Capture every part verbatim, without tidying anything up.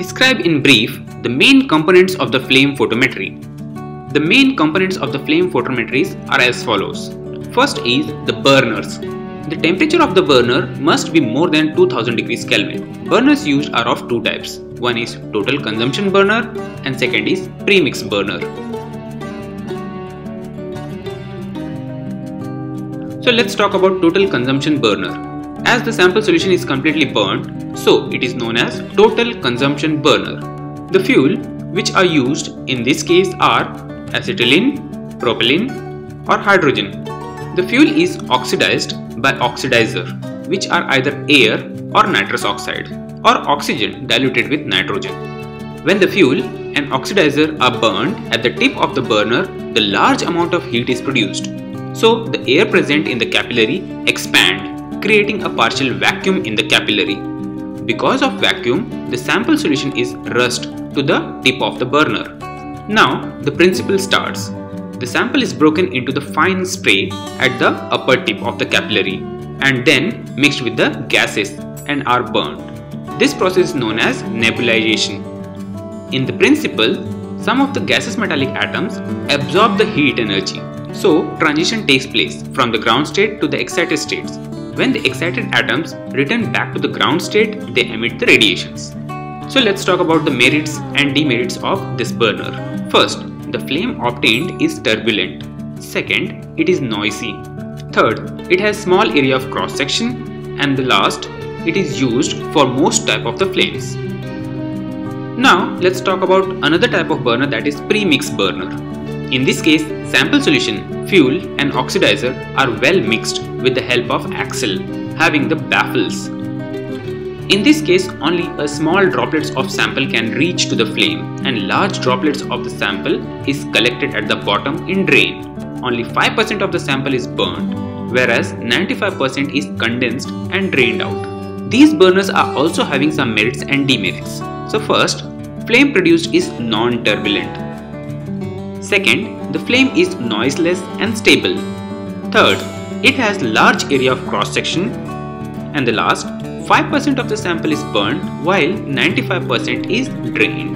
Describe in brief the main components of the flame photometry. The main components of the flame photometries are as follows. First is the burners. The temperature of the burner must be more than two thousand degrees Kelvin. Burners used are of two types. One is total consumption burner and second is premix burner. So let's talk about total consumption burner. As the sample solution is completely burnt, so it is known as total consumption burner. The fuel which are used in this case are acetylene, propylene or hydrogen. The fuel is oxidized by oxidizer, which are either air or nitrous oxide, or oxygen diluted with nitrogen. When the fuel and oxidizer are burned at the tip of the burner, the large amount of heat is produced. So the air present in the capillary expand, creating a partial vacuum in the capillary. Because of vacuum, the sample solution is rushed to the tip of the burner. Now the principle starts. The sample is broken into the fine spray at the upper tip of the capillary and then mixed with the gases and are burned. This process is known as nebulization. In the principle, some of the gaseous metallic atoms absorb the heat energy. So transition takes place from the ground state to the excited states. When the excited atoms return back to the ground state, they emit the radiations. So let's talk about the merits and demerits of this burner. First, the flame obtained is turbulent. Second, it is noisy. Third, it has small area of cross section. And the last, it is used for most type of the flames. Now let's talk about another type of burner, that is premix burner. In this case, sample solution, fuel and oxidizer are well mixed with the help of axle having the baffles. In this case, only a small droplets of sample can reach to the flame and large droplets of the sample is collected at the bottom in drain. Only five percent of the sample is burned, whereas ninety-five percent is condensed and drained out. These burners are also having some merits and demerits. So first, flame produced is non-turbulent. Second, the flame is noiseless and stable. Third, it has large area of cross section. And the last, five percent of the sample is burned while ninety-five percent is drained.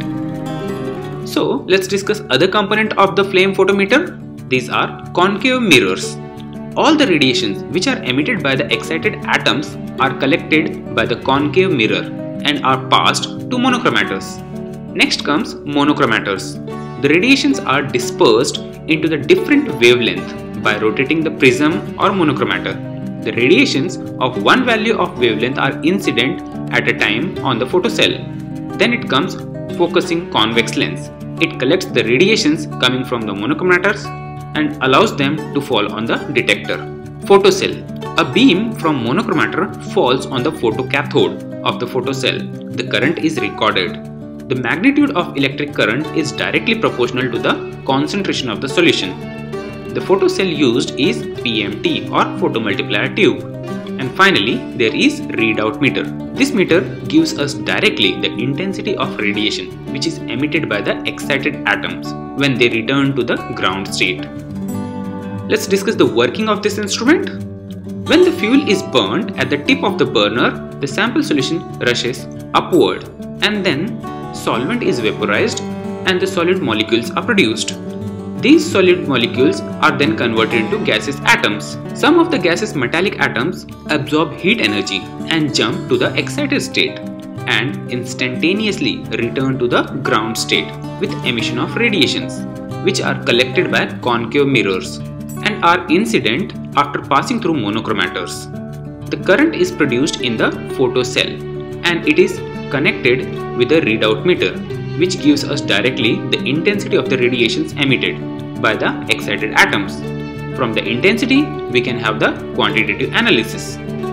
So let's discuss other component of the flame photometer. These are concave mirrors. All the radiations which are emitted by the excited atoms are collected by the concave mirror and are passed to monochromators. Next comes monochromators. The radiations are dispersed into the different wavelength by rotating the prism or monochromator. The radiations of one value of wavelength are incident at a time on the photocell. Then it comes focusing convex lens. It collects the radiations coming from the monochromators and allows them to fall on the detector. Photocell. A beam from monochromator falls on the photocathode of the photocell. The current is recorded. The magnitude of electric current is directly proportional to the concentration of the solution. The photocell used is P M T or photomultiplier tube. And finally, there is readout meter. This meter gives us directly the intensity of radiation which is emitted by the excited atoms when they return to the ground state. Let's discuss the working of this instrument. When the fuel is burned at the tip of the burner, the sample solution rushes upward and then solvent is vaporized and the solid molecules are produced. These solid molecules are then converted into gaseous atoms. Some of the gaseous metallic atoms absorb heat energy and jump to the excited state and instantaneously return to the ground state with emission of radiations, which are collected by concave mirrors and are incident after passing through monochromators. The current is produced in the photocell and it is connected with a readout meter, which gives us directly the intensity of the radiations emitted by the excited atoms. From the intensity, we can have the quantitative analysis.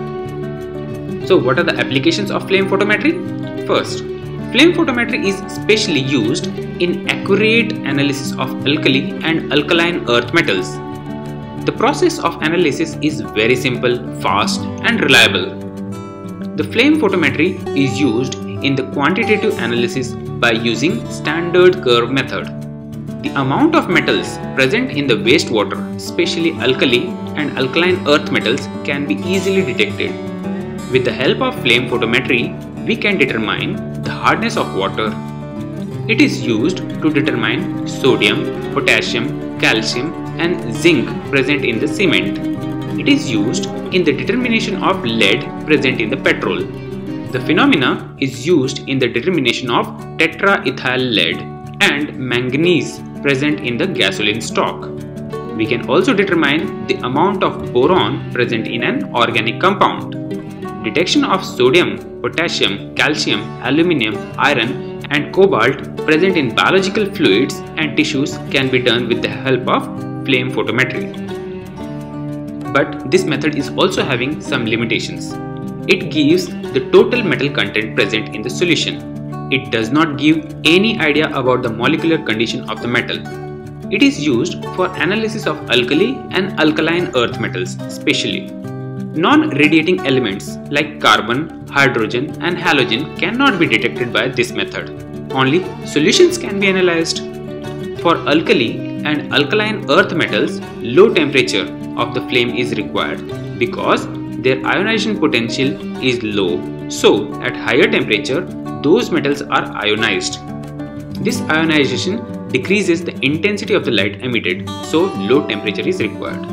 So what are the applications of flame photometry? First, flame photometry is specially used in accurate analysis of alkali and alkaline earth metals. The process of analysis is very simple, fast and reliable. The flame photometry is used in the quantitative analysis by using standard curve method. The amount of metals present in the wastewater, especially alkali and alkaline earth metals, can be easily detected. With the help of flame photometry, we can determine the hardness of water. It is used to determine sodium, potassium, calcium and zinc present in the cement. It is used in the determination of lead present in the petrol. The phenomena is used in the determination of tetraethyl lead and manganese present in the gasoline stock. We can also determine the amount of boron present in an organic compound. Detection of sodium, potassium, calcium, aluminium, iron and cobalt present in biological fluids and tissues can be done with the help of flame photometry. But this method is also having some limitations. It gives the total metal content present in the solution. It does not give any idea about the molecular condition of the metal. It is used for analysis of alkali and alkaline earth metals especially. Non-radiating elements like carbon, hydrogen and halogen cannot be detected by this method. Only solutions can be analyzed. For alkali and alkaline earth metals, low temperature of the flame is required because their ionization potential is low. So at higher temperature, those metals are ionized. This ionization decreases the intensity of the light emitted, so low temperature is required.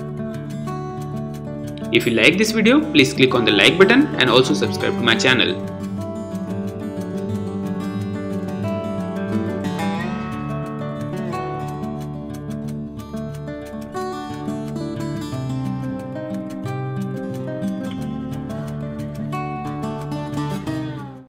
If you like this video, please click on the like button and also subscribe to my channel.